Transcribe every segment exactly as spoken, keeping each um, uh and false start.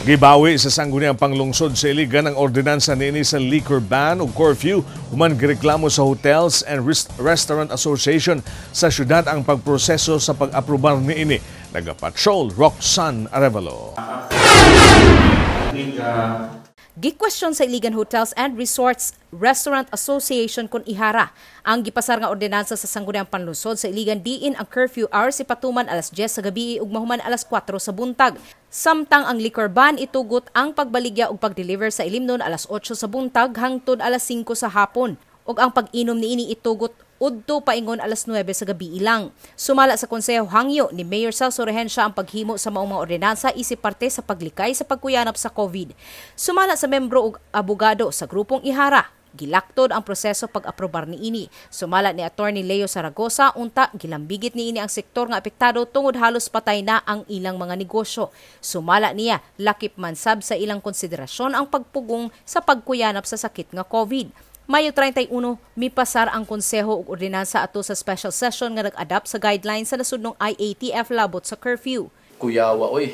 Gibawi sa sangguniang panglungsod sa Iligan ang ordinansa niini sa liquor ban o curfew human gireklamo sa Hotels and Restaurant Association sa syudad ang pagproseso sa pag-aprobar niini. Nagapatrol Roxanne Arevalo. Gi-question sa Iligan Hotels and Resorts Restaurant Association kung ihara ang gipasar nga ordinansa sa sangguniang panlungsod sa Iligan diin ang curfew hours si patuman alas diyes sa gabi ug mahuman alas kwatro sa buntag. Samtang ang liquor ban itugot ang pagbaligya ug pag-deliver sa ilimnon alas otso sa buntag hangtod alas singko sa hapon ug ang pag-inom niini itugot udto paingon alas nuwebe sa gabi ilang. Sumala sa konseho hangyo ni Mayor Celso Rehensya ang paghimo sa maong mga ordinansa isip parte sa paglikay sa pagkuyanap sa COVID. Sumala sa membro ug abogado sa grupong ihara, gilaktod ang proseso pag-aprobar niini. Sumala ni Attorney Leo Zaragoza, unta gilambigit niini ang sektor nga apektado tungod halos patay na ang ilang mga negosyo. Sumala niya, lakip man sab sa ilang konsiderasyon ang pagpugong sa pagkuyanap sa sakit nga COVID. Mayo thirty-one, mipasar ang konseho ug ordinansa ato sa special session nga nag-adapt sa guidelines sa nasudnong I A T F labot sa curfew. Kuyawa, oy.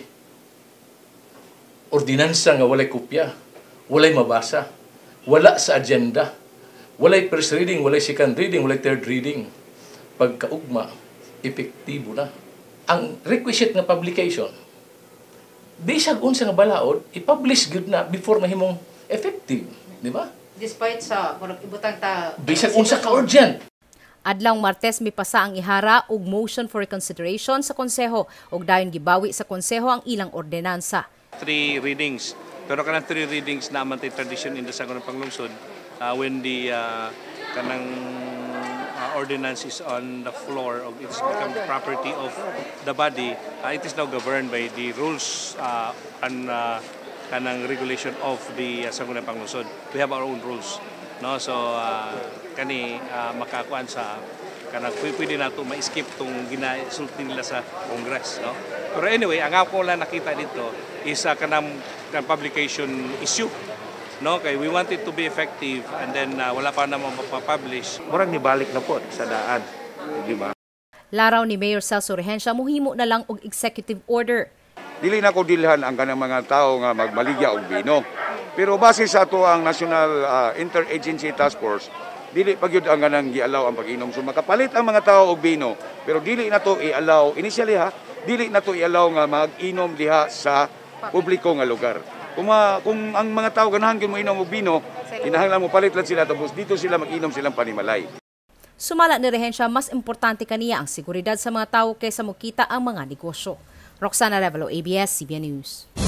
Ordinansa nga walay kopya, walay mabasa, wala sa agenda, walay first reading, walay second reading, walay third reading. Pagkaugma, epektibo na. Ang requisite nga publication, bisag unsa nga balaod, i-publish gud na before mahimong effective, di ba? Despite sa kung ibutang ta bisag unsa ka urgent. Adlawng Martes mipasa ang ihara ug motion for reconsideration sa konseho ug dayon gibawi sa konseho ang ilang ordinansa. Three readings. Pero kanang three readings naman tay tradition in the sangguniang panglungsod uh, when the uh, kanang uh, ordinance is on the floor of it's become the property of the body, uh, it is now governed by the rules uh, and uh, kanang regulation of the uh, sangguniang panglungsod. We have our own rules, no? So uh, kani uh, makakuan sa kanang pwede nato ma-skip tong ginasulti nila sa Congress, no? Pero anyway, ang ako lang nakita dito is uh, kanang, kanang publication issue, no? Kay we want it to be effective and then uh, wala pa naman mapapublish. Murag ni balik na po sa daan, di ba? Laraw ni Mayor Celso Rehensya, muhimo na lang og executive order. Dili na ko dilhan ang kanang mga tao nga magmaligya og bino. Pero base sa ato ang National uh, Interagency Task Force, dili pagyud ang kanang gialaw ang pag-inom. So makapalit ang mga tao og bino, pero dili na to i-allow initially ha, dili na to i-allow nga mag-inom diha sa publiko nga lugar. Kung, uh, kung ang mga tao ganahan gyud mo inom og bino, kinahanglan mo palit lang sila tapos dito sila mag-inom silang panimalay. Sumala ni Rehensya, mas importante kaniya ang seguridad sa mga tao kaysa mokita ang mga negosyo. Roxanne Arevalo, A B S C B N News.